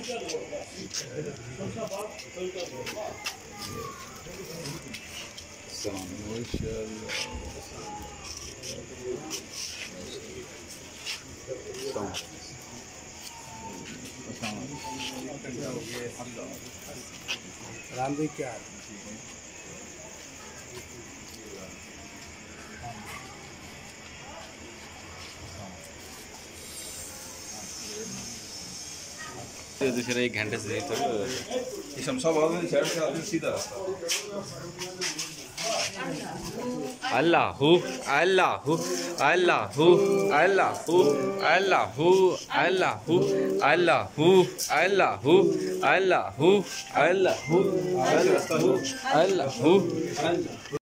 राम भाई क्या दूसरा 1 घंटे से सीधा अल्लाहू अल्लाहू अल्लाहू अल्लाहू अल्लाहू अल्लाहू अल्लाहू अल्लाहू अल्लाहू अल्लाहू अल्लाहू अल्लाहू